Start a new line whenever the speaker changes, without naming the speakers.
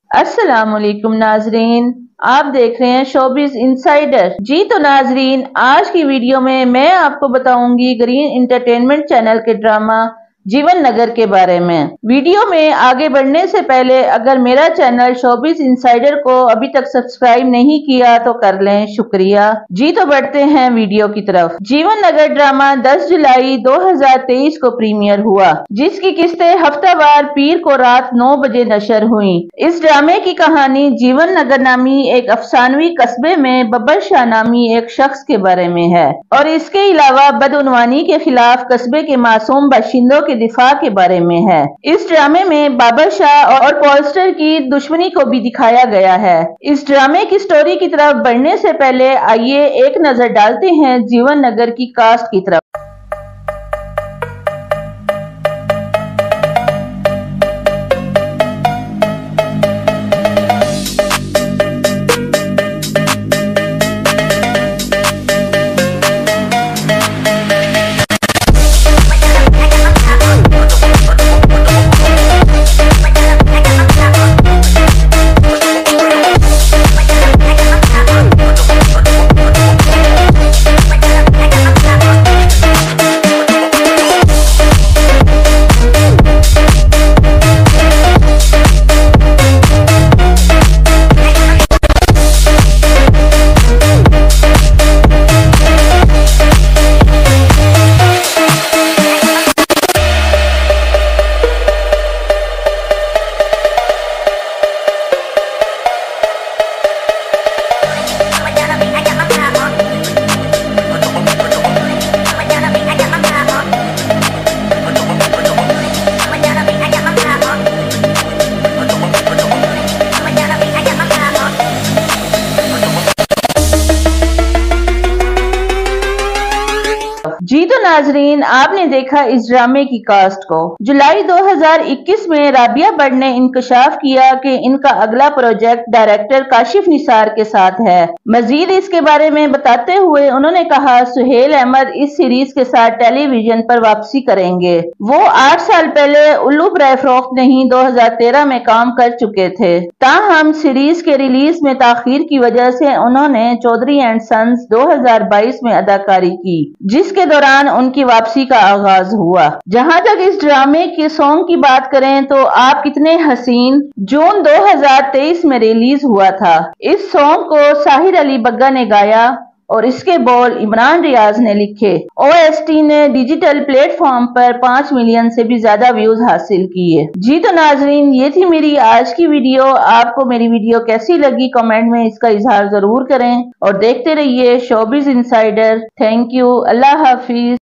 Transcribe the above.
अस्सलामुअलैकुम नाजरीन, आप देख रहे हैं शोबिज इंसाइडर। जी तो नाजरीन, आज की वीडियो में मैं आपको बताऊंगी ग्रीन इंटरटेनमेंट चैनल के ड्रामा जीवन नगर के बारे में। वीडियो में आगे बढ़ने से पहले अगर मेरा चैनल शोबिज इंसाइडर को अभी तक सब्सक्राइब नहीं किया तो कर लें, शुक्रिया। जी तो बढ़ते हैं वीडियो की तरफ। जीवन नगर ड्रामा 10 जुलाई 2023 को प्रीमियर हुआ, जिसकी किस्तें हफ्तावार पीर को रात 9 बजे नशर हुई। इस ड्रामे की कहानी जीवन नगर नामी एक अफसानवी कस्बे में बब्बर शाह नामी एक शख्स के बारे में है और इसके अलावा बदउनवानी के खिलाफ कस्बे के मासूम बाशिंदों के दिफा के बारे में है। इस ड्रामे में बाबर शाह और पॉलस्टर की दुश्मनी को भी दिखाया गया है। इस ड्रामे की स्टोरी की तरफ बढ़ने से पहले आइए एक नजर डालते हैं जीवन नगर की कास्ट की तरफ। जी तो नाजरीन, आपने देखा इस ड्रामे की कास्ट को। जुलाई 2021 में राबिया बट ने इंकशाफ किया कि इनका अगला प्रोजेक्ट डायरेक्टर काशिफ निसार के साथ है। मजीद इसके बारे में बताते हुए उन्होंने कहा, सुहेल अहमद इस सीरीज के साथ टेलीविजन पर वापसी करेंगे। वो 8 साल पहले उल्लू बराए फरोख्त नहीं 2013 में काम कर चुके थे। ताहम सीरीज के रिलीज में ताखीर की वजह से उन्होंने चौधरी एंड सन्स 2022 में अदाकारी की, जिसके दौरान उनकी वापसी का आगाज हुआ। जहां तक इस ड्रामे के सॉन्ग की बात करें तो आप कितने हसीन जून 2023 में रिलीज हुआ था। इस सॉन्ग को साहिर अली बग्गा ने गाया और इसके बोल इमरान रियाज ने लिखे। OST ने डिजिटल प्लेटफॉर्म पर 5 मिलियन से भी ज्यादा व्यूज हासिल किए। जी तो नाजरीन, ये थी मेरी आज की वीडियो। आपको मेरी वीडियो कैसी लगी कमेंट में इसका इजहार जरूर करें और देखते रहिए शोबिज इंसाइडर। थैंक यू, अल्लाह हाफिज।